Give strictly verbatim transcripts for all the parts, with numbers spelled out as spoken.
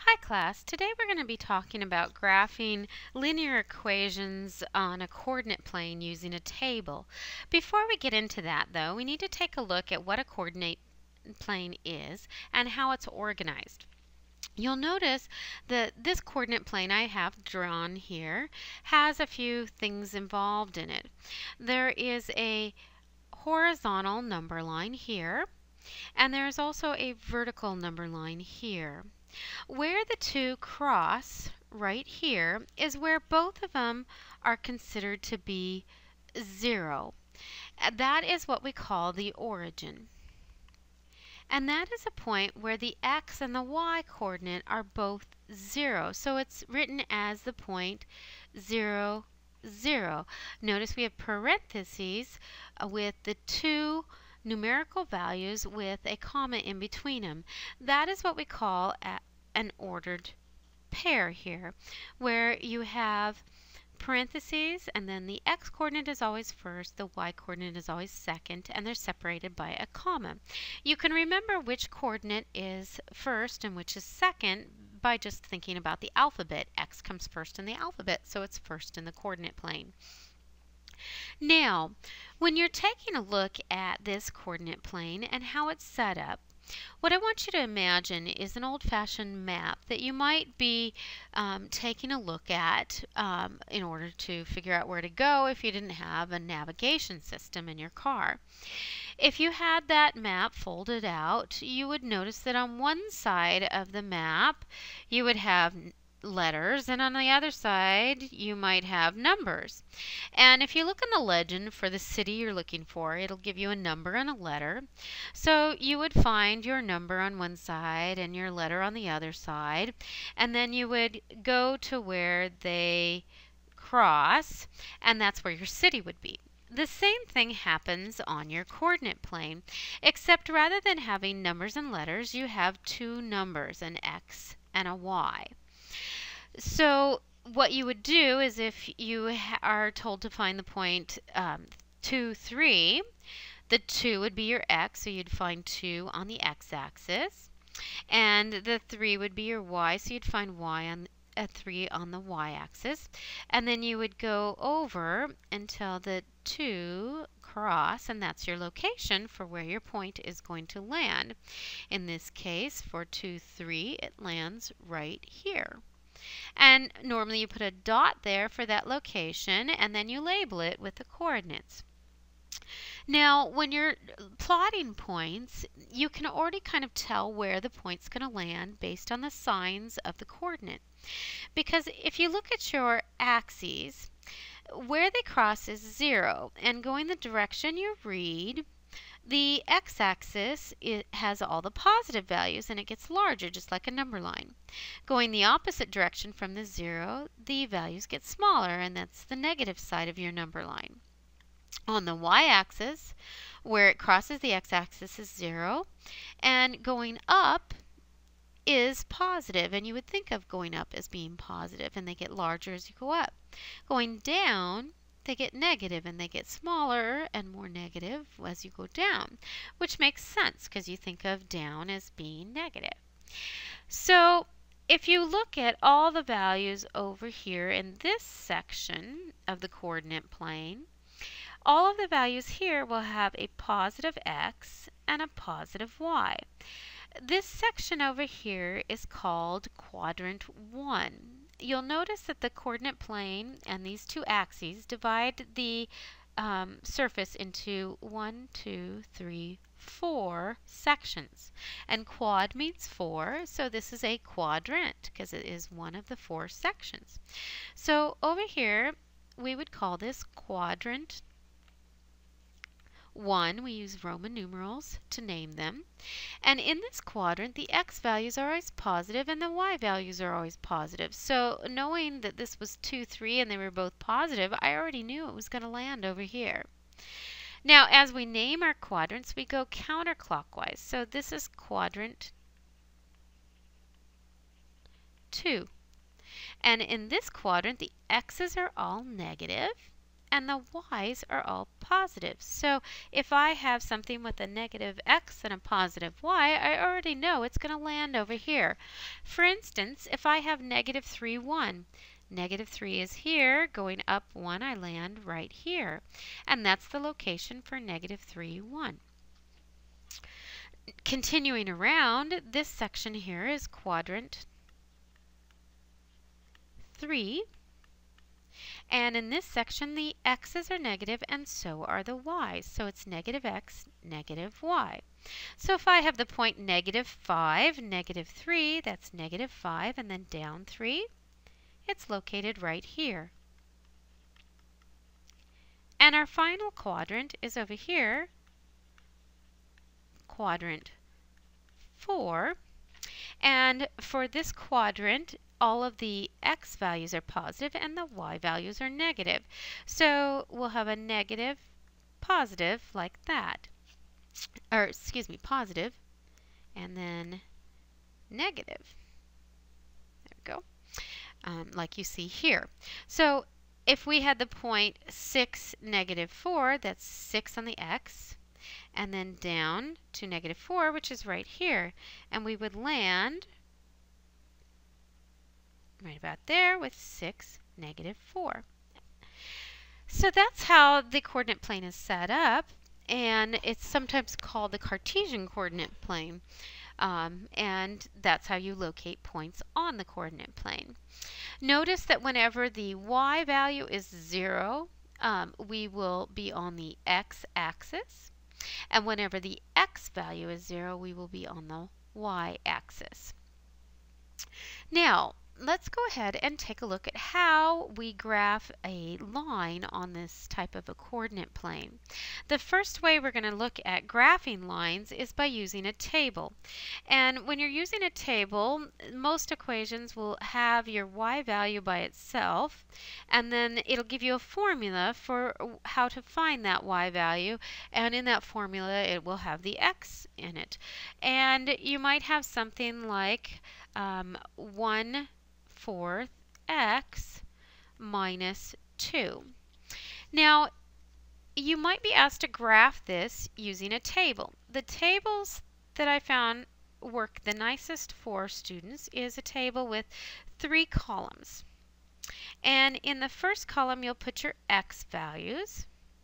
Hi class, today we're going to be talking about graphing linear equations on a coordinate plane using a table. Before we get into that though, we need to take a look at what a coordinate plane is and how it's organized. You'll notice that this coordinate plane I have drawn here has a few things involved in it. There is a horizontal number line here, and there is also a vertical number line here. Where the two cross right here is where both of them are considered to be zero. That is what we call the origin. And that is a point where the x and the y coordinate are both zero. So it's written as the point zero, zero. Notice we have parentheses with the two numerical values with a comma in between them. That is what we call a, an ordered pair here, where you have parentheses and then the x coordinate is always first, the y coordinate is always second, and they're separated by a comma. You can remember which coordinate is first and which is second by just thinking about the alphabet. X comes first in the alphabet, so it's first in the coordinate plane. Now, when you're taking a look at this coordinate plane and how it's set up, what I want you to imagine is an old-fashioned map that you might be um, taking a look at um, in order to figure out where to go if you didn't have a navigation system in your car. If you had that map folded out, you would notice that on one side of the map you would have letters, and on the other side you might have numbers. And if you look in the legend for the city you're looking for, it'll give you a number and a letter. So you would find your number on one side and your letter on the other side, and then you would go to where they cross, and that's where your city would be. The same thing happens on your coordinate plane, except rather than having numbers and letters, you have two numbers, an x and a y. So what you would do is if you are told to find the point um, two, three, the two would be your x, so you'd find two on the x-axis, and the three would be your y, so you'd find y on a three on the y-axis, and then you would go over until the two cross, and that's your location for where your point is going to land. In this case, for two, three, it lands right here. And normally you put a dot there for that location, and then you label it with the coordinates. Now, when you're plotting points, you can already kind of tell where the point's going to land based on the signs of the coordinate. Because if you look at your axes, where they cross is zero, and going the direction you read, the x-axis, it has all the positive values and it gets larger, just like a number line. Going the opposite direction from the zero, the values get smaller, and that's the negative side of your number line. On the y-axis, where it crosses the x-axis, is zero, and going up is positive, and you would think of going up as being positive, and they get larger as you go up. Going down, they get negative, and they get smaller and more negative as you go down, which makes sense because you think of down as being negative. So if you look at all the values over here in this section of the coordinate plane, all of the values here will have a positive x and a positive y. This section over here is called Quadrant One. You'll notice that the coordinate plane and these two axes divide the um, surface into one, two, three, four sections. And quad means four, so this is a quadrant because it is one of the four sections. So over here, we would call this Quadrant One. We use Roman numerals to name them. And in this quadrant, the x values are always positive and the y values are always positive. So knowing that this was two, three, and they were both positive, I already knew it was going to land over here. Now, as we name our quadrants, we go counterclockwise. So this is Quadrant Two. And in this quadrant, the x's are all negative and the y's are all positive. So if I have something with a negative x and a positive y, I already know it's going to land over here. For instance, if I have negative three, one, negative three is here, going up one, I land right here. And that's the location for negative three, one. Continuing around, this section here is quadrant three. And in this section, the x's are negative and so are the y's. So it's negative x, negative y. So if I have the point negative five, negative three, that's negative five, and then down three, it's located right here. And our final quadrant is over here, quadrant four. And for this quadrant, all of the x values are positive and the y values are negative. So we'll have a negative, positive like that. Or excuse me, positive, and then negative. There we go. Um, like you see here. So if we had the point six, negative four, that's six on the x, and then down to negative four, which is right here, and we would land right about there with six, negative four. So that's how the coordinate plane is set up, and it's sometimes called the Cartesian coordinate plane, um, and that's how you locate points on the coordinate plane. Notice that whenever the y value is zero, um, we will be on the x-axis, and whenever the x value is zero, we will be on the y-axis. Now, let's go ahead and take a look at how we graph a line on this type of a coordinate plane. The first way we're going to look at graphing lines is by using a table. And when you're using a table, most equations will have your y value by itself, and then it'll give you a formula for how to find that y value, and in that formula it will have the x in it. And you might have something like um, one fourth x minus two. Now, you might be asked to graph this using a table. The tables that I found work the nicest for students is a table with three columns. And in the first column, you'll put your x values.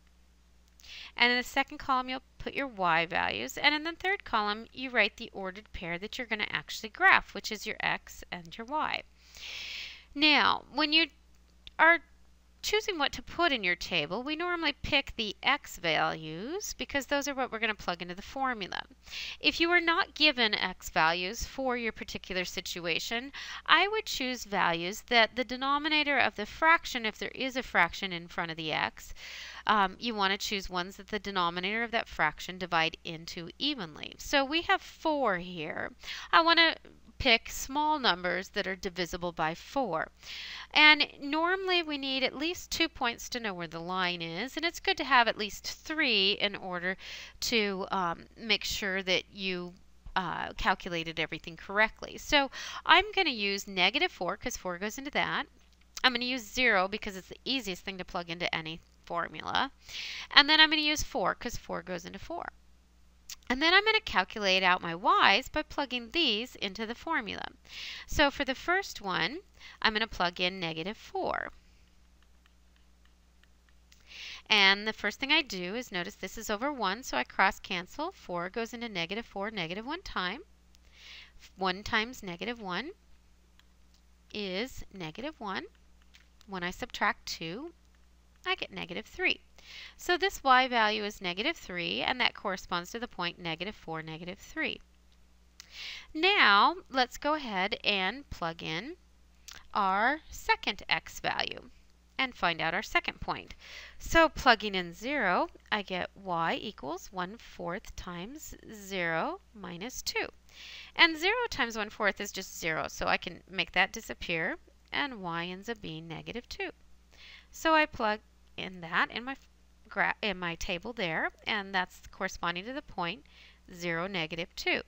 And in the second column, you'll put your y values. And in the third column, you write the ordered pair that you're going to actually graph, which is your x and your y. Now, when you are choosing what to put in your table, we normally pick the x values because those are what we're going to plug into the formula. If you are not given x values for your particular situation, I would choose values that the denominator of the fraction, if there is a fraction in front of the x, um, you want to choose ones that the denominator of that fraction divide into evenly. So we have four here. I want to pick small numbers that are divisible by four. And normally we need at least two points to know where the line is, and it's good to have at least three in order to um, make sure that you uh, calculated everything correctly. So I'm going to use negative four because four goes into that. I'm going to use zero because it's the easiest thing to plug into any formula. And then I'm going to use four because four goes into four. And then I'm going to calculate out my y's by plugging these into the formula. So for the first one, I'm going to plug in negative four. And the first thing I do is notice this is over one, so I cross cancel. four goes into negative four, negative one time. one times negative one is negative one. When I subtract two, I get negative three. So this y value is negative three, and that corresponds to the point negative four, negative three. Now, let's go ahead and plug in our second x value and find out our second point. So plugging in zero, I get y equals one fourth times zero minus two. And zero times one fourth is just zero, so I can make that disappear, and y ends up being negative two. So I plug in that in my in my table there, and that's corresponding to the point zero, negative two.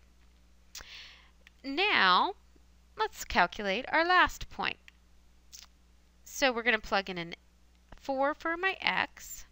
Now, let's calculate our last point. So we're going to plug in a four for my x.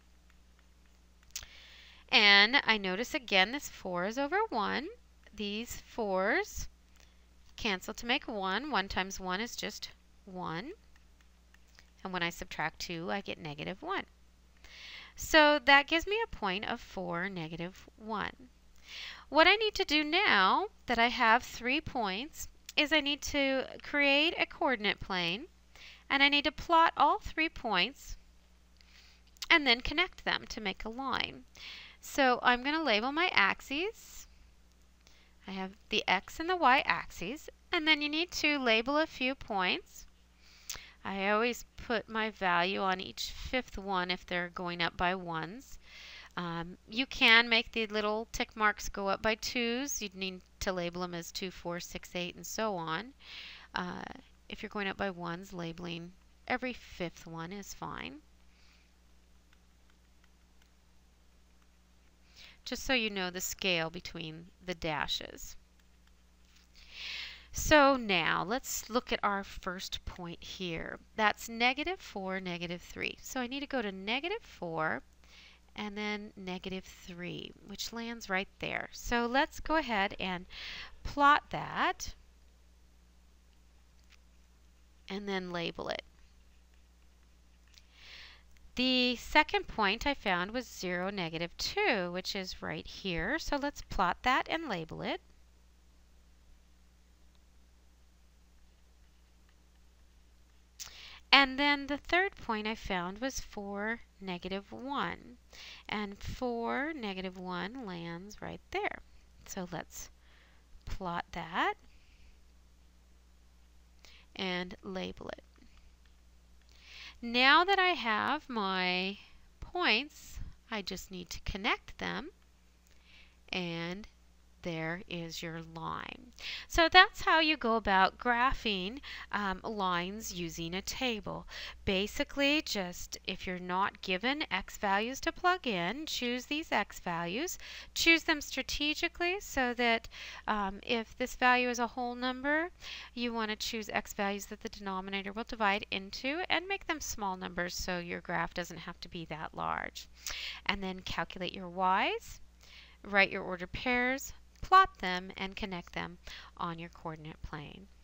And I notice again this four is over one. These fours cancel to make one. one times one is just one. And when I subtract two, I get negative one. So that gives me a point of four, negative one. What I need to do now that I have three points is I need to create a coordinate plane, and I need to plot all three points and then connect them to make a line. So I'm going to label my axes. I have the x and the y axes, and then you need to label a few points. I always put my value on each fifth one if they're going up by ones. Um, you can make the little tick marks go up by twos. You'd need to label them as two, four, six, eight, and so on. Uh, if you're going up by ones, labeling every fifth one is fine. Just so you know the scale between the dashes. So now let's look at our first point here. That's negative four, negative three. So I need to go to negative four and then negative three, which lands right there. So let's go ahead and plot that and then label it. The second point I found was zero, negative two, which is right here. So let's plot that and label it. And then the third point I found was four, negative one. And four, negative one lands right there. So let's plot that and label it. Now that I have my points, I just need to connect them, and there is your line. So that's how you go about graphing um, lines using a table. Basically, just if you're not given x values to plug in, choose these x values. Choose them strategically so that um, if this value is a whole number, you want to choose x values that the denominator will divide into and make them small numbers so your graph doesn't have to be that large. And then calculate your y's, write your ordered pairs, plot them, and connect them on your coordinate plane.